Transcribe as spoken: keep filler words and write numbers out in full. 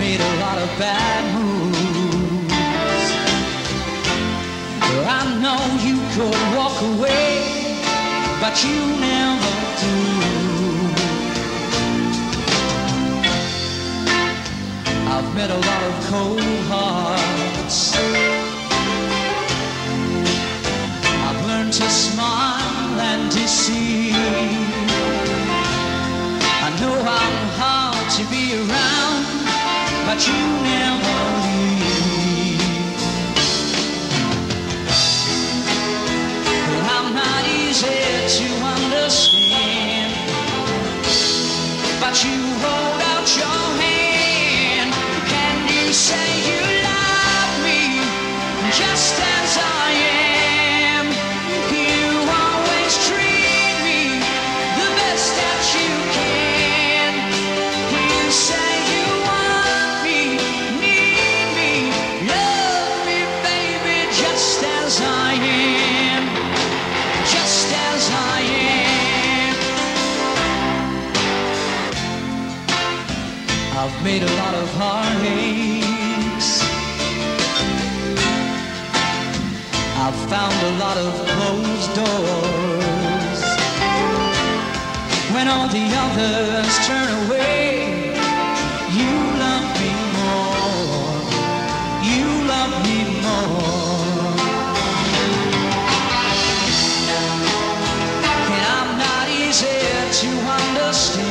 made a lot of bad moves. I know you could walk away, but you never do. I've met a lot of cold hearts. I've learned to smile and deceive. I know I'm hard to be around, but you never leave. Well, I'm not easy to understand, but you hold out your hand. Can you say you love me just as I am? You always treat me the best that you can. You say you want me, need me, love me, baby, just as I am, just as I am. I've made a lot of heartaches. I've found a lot of closed doors. When all the others turn away, you love me more, you love me more. And I'm not easy to understand,